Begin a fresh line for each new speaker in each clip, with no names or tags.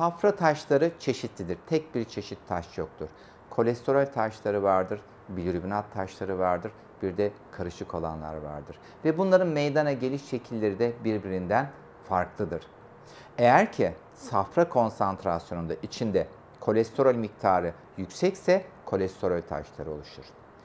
Safra taşları çeşitlidir. Tek bir çeşit taş yoktur. Kolesterol taşları vardır, bilirubinat taşları vardır, bir de karışık olanlar vardır. Ve bunların meydana geliş şekilleri de birbirinden farklıdır. Eğer ki safra konsantrasyonunda içinde kolesterol miktarı yüksekse kolesterol taşları oluşur.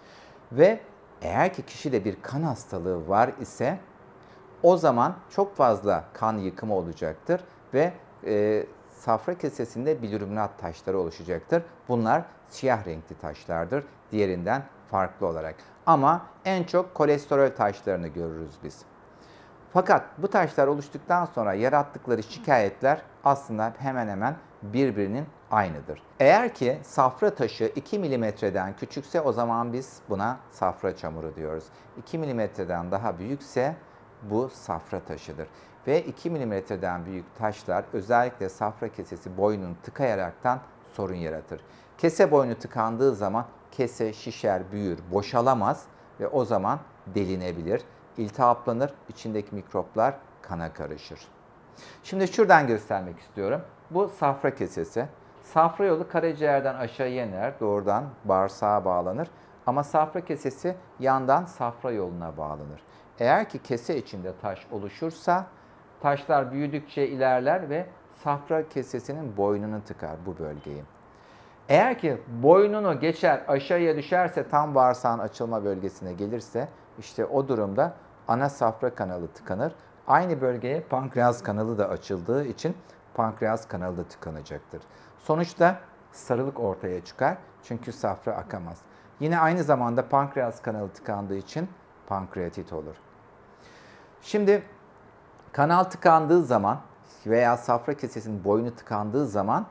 Ve eğer ki kişide bir kan hastalığı var ise o zaman çok fazla kan yıkımı olacaktır ve safra kesesinde bilirubinat taşları oluşacaktır. Bunlar siyah renkli taşlardır diğerinden farklı olarak. Ama en çok kolesterol taşlarını görürüz biz. Fakat bu taşlar oluştuktan sonra yarattıkları şikayetler aslında hemen hemen birbirinin aynıdır. Eğer ki safra taşı 2 milimetreden küçükse o zaman biz buna safra çamuru diyoruz. 2 milimetreden daha büyükse bu safra taşıdır. Ve 2 milimetreden büyük taşlar özellikle safra kesesi boynunu tıkayaraktan sorun yaratır. Kese boynu tıkandığı zaman kese şişer, büyür, boşalamaz ve o zaman delinebilir. İltihaplanır, içindeki mikroplar kana karışır. Şimdi şuradan göstermek istiyorum. Bu safra kesesi. Safra yolu karaciğerden aşağıya iner, doğrudan bağırsağa bağlanır. Ama safra kesesi yandan safra yoluna bağlanır. Eğer ki kese içinde taş oluşursa taşlar büyüdükçe ilerler ve safra kesesinin boynunu tıkar bu bölgeyi. Eğer ki boynunu geçer aşağıya düşerse tam bağırsağın açılma bölgesine gelirse işte o durumda ana safra kanalı tıkanır. Aynı bölgeye pankreas kanalı da açıldığı için pankreas kanalı da tıkanacaktır. Sonuçta sarılık ortaya çıkar çünkü safra akamaz. Yine aynı zamanda pankreas kanalı tıkandığı için pankreatit olur. Şimdi kanal tıkandığı zaman veya safra kesesinin boynu tıkandığı zaman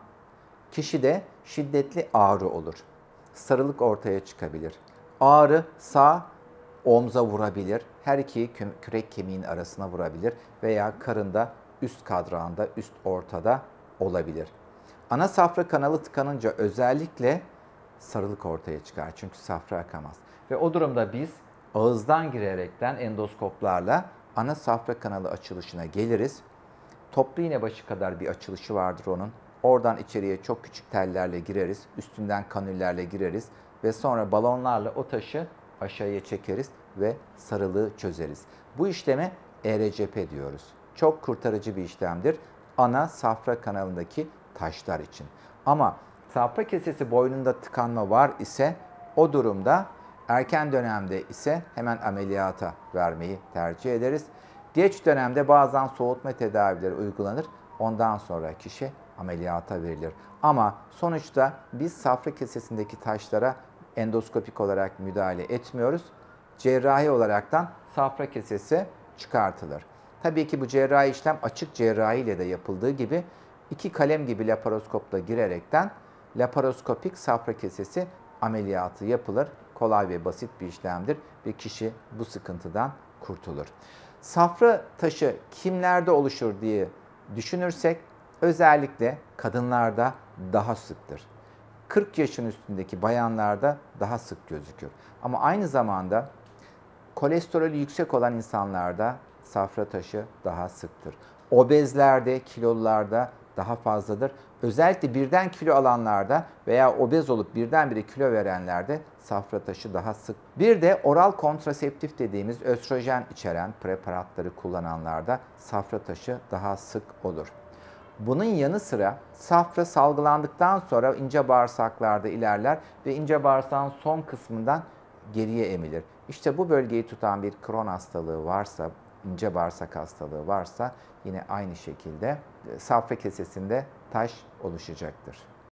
kişide şiddetli ağrı olur. Sarılık ortaya çıkabilir. Ağrı sağ omza vurabilir, her iki kürek kemiğin arasına vurabilir veya karında üst kadranda, üst ortada olabilir. Ana safra kanalı tıkanınca özellikle sarılık ortaya çıkar çünkü safra akamaz. Ve o durumda biz ağızdan girerekten endoskoplarla ana safra kanalı açılışına geliriz. Toplu iğne başı kadar bir açılışı vardır onun. Oradan içeriye çok küçük tellerle gireriz, üstünden kanüllerle gireriz ve sonra balonlarla o taşı aşağıya çekeriz ve sarılığı çözeriz. Bu işleme ERCP diyoruz. Çok kurtarıcı bir işlemdir ana safra kanalındaki taşlar için. Ama safra kesesi boynunda tıkanma var ise o durumda erken dönemde ise hemen ameliyata vermeyi tercih ederiz. Geç dönemde bazen soğutma tedavileri uygulanır. Ondan sonra kişi ameliyata verilir. Ama sonuçta biz safra kesesindeki taşlara endoskopik olarak müdahale etmiyoruz. Cerrahi olaraktan safra kesesi çıkartılır. Tabii ki bu cerrahi işlem açık cerrahi ile de yapıldığı gibi 2 kalem gibi laparoskopla girerekten laparoskopik safra kesesi ameliyatı yapılır. Kolay ve basit bir işlemdir ve kişi bu sıkıntıdan kurtulur. Safra taşı kimlerde oluşur diye düşünürsek özellikle kadınlarda daha sıktır. 40 yaşın üstündeki bayanlarda daha sık gözükür. Ama aynı zamanda kolesterolü yüksek olan insanlarda safra taşı daha sıktır. Obezlerde, kilolularda daha fazladır. Özellikle birden kilo alanlarda veya obez olup birdenbire kilo verenlerde safra taşı daha sık. Bir de oral kontraseptif dediğimiz östrojen içeren preparatları kullananlarda safra taşı daha sık olur. Bunun yanı sıra safra salgılandıktan sonra ince bağırsaklarda ilerler ve ince bağırsağın son kısmından geriye emilir. İşte bu bölgeyi tutan bir Crohn hastalığı varsa, ince bağırsak hastalığı varsa yine aynı şekilde safra kesesinde taş oluşacaktır.